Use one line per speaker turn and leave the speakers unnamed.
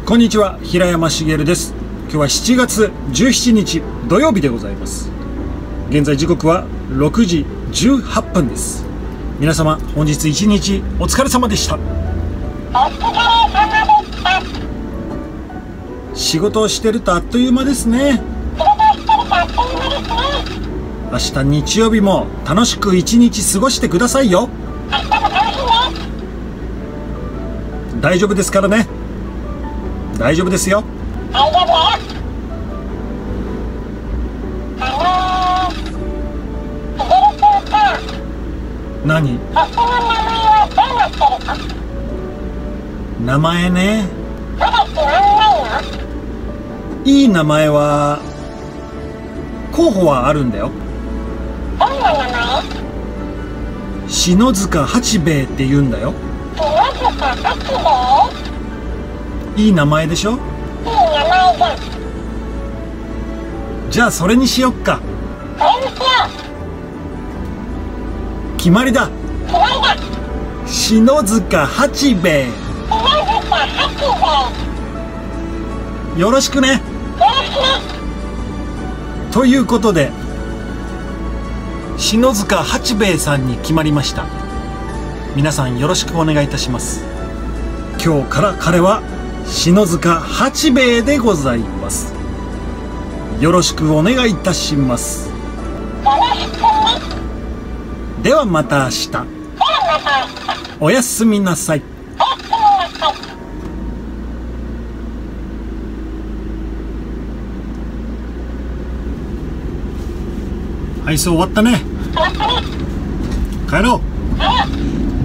こんにちは、平山茂です。今日は7月17日土曜日でございます。現在時刻は6時18分です。皆様本日一日お疲れ様でした。仕事をしてるとあっという間ですね。明日日曜日も楽しく一日過ごしてくださいよ。大丈夫ですからね。大丈夫ですよ。何？名前ね。いい名前は候補はあるんだよ。篠塚八兵衛って言うんだよ。いい名前でしょ。いい名前じゃん。じゃあそれにしよっか。それにしよう。決まりだ。決まりだ。篠塚八兵衛。篠塚八兵衛。よろしくね。よろしくね。ということで篠塚八兵衛さんに決まりました。皆さんよろしくお願いいたします。今日から彼は篠塚八兵衛でございます。よろしくお願いいたします。ではまた明日。おやすみなさい。配送終わったね。帰ろう。